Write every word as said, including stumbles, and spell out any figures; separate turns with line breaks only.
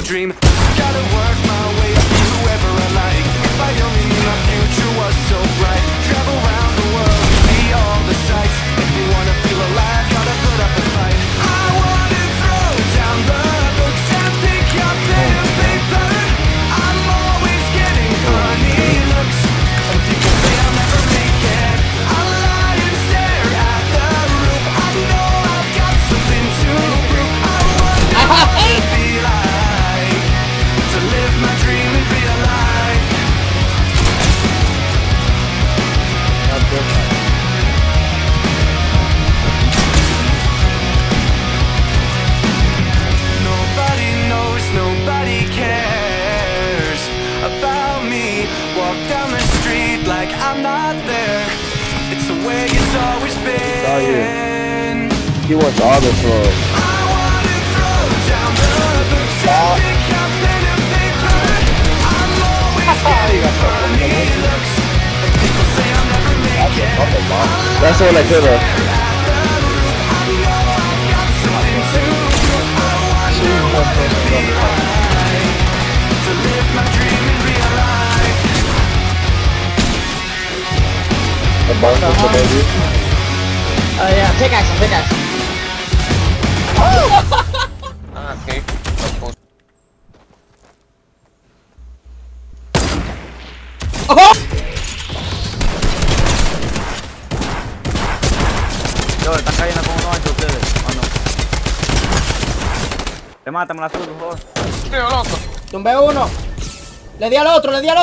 me dream. Gotta work my way up to whoever I like. If I only knew my future was so bright. Travel around the world, see all the sights. If you wanna feel alive, gotta put up a fight. I wanna throw down the books and pick up pen and paper. I'm always getting funny looks, and people say I'll never make it. I lie and stare at the roof. I know I've got something to prove. I wanna be like, to live my dream and be alive. Nobody knows, nobody cares about me. Walk down the street like I'm not there. It's the way it's always been.
He wants all the smoke.
I wanna throw down the books and pick up pen and paper. I'm always getting funny looks, and people say I'll never make it.
That's all I could have.
To live my dream and be alive.
The bounce of the baby.
Uh, yeah, take action, take action.
Ah, okay.
Yo, están cayendo con uno entre ustedes. Oh, no. Te matan, me la subo, por favor.
Tío, loco.
Tumbé uno. Le di al otro, le di al